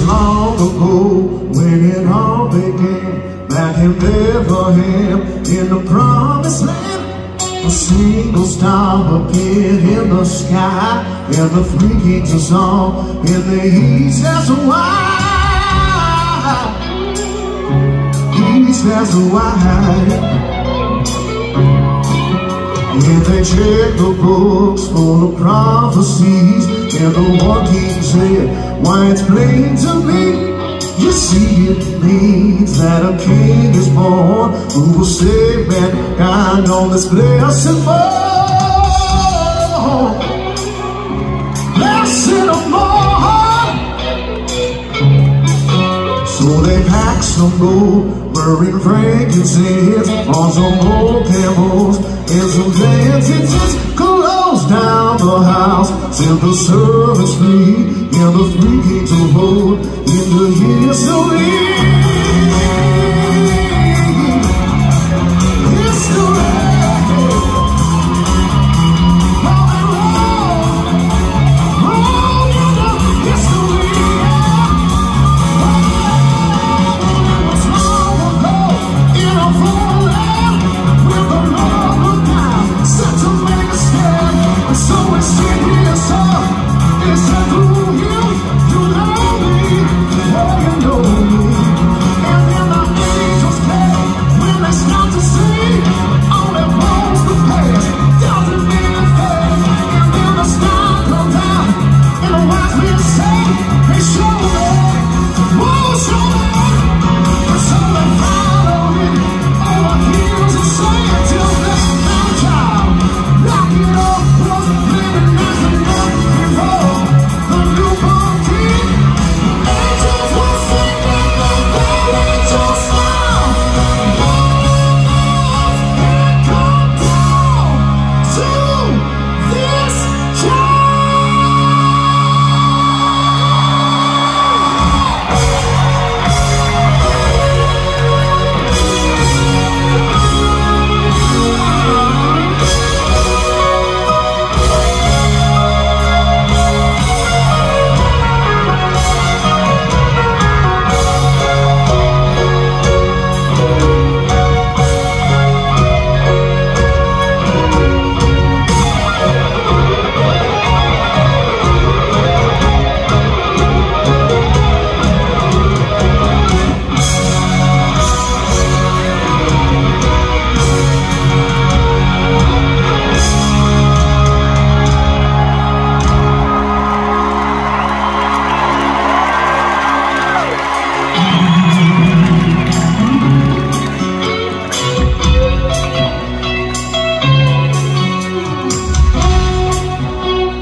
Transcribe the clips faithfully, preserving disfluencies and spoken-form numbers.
long ago when it all began, back in Bethlehem in the promised land. A single star appeared in the sky, and the three kings of song in the east as a wide, east as a wide. And they checked the books full of prophecies, and the one king said, why, it's plain to me. You see, it means that a king is born who will save mankind on this blessed morn. Blessed morn. So they packed some gold, burning frankincense on some old camels and some bandages. Closed down the house, sent the servants free, and the three kings of old in the history.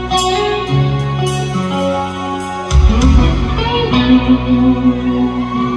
Thank you.